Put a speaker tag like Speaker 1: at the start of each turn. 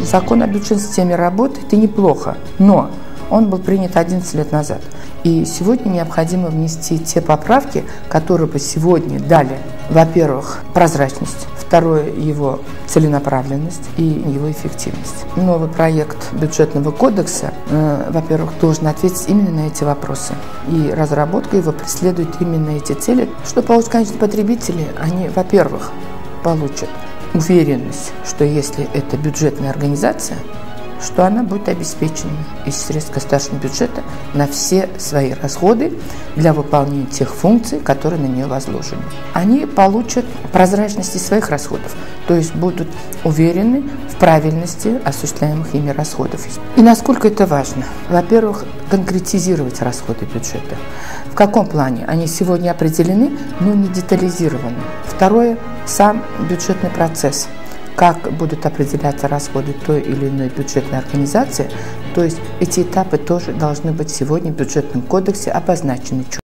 Speaker 1: Закон о бюджетной системе работает и неплохо, но он был принят 11 лет назад. И сегодня необходимо внести те поправки, которые бы сегодня дали, во-первых, прозрачность, второе, его целенаправленность и его эффективность. Новый проект бюджетного кодекса, во-первых, должен ответить именно на эти вопросы. И разработка его преследует именно эти цели. Что получат конечные потребители? Они, во-первых, получат уверенность, что если это бюджетная организация, что она будет обеспечена из средств государственного бюджета на все свои расходы для выполнения тех функций, которые на нее возложены. Они получат прозрачность своих расходов, то есть будут уверены в правильности осуществляемых ими расходов. И насколько это важно? Во-первых, конкретизировать расходы бюджета. В каком плане? Они сегодня определены, но не детализированы. Второе, сам бюджетный процесс. Как будут определяться расходы той или иной бюджетной организации, то есть эти этапы тоже должны быть сегодня в бюджетном кодексе обозначены.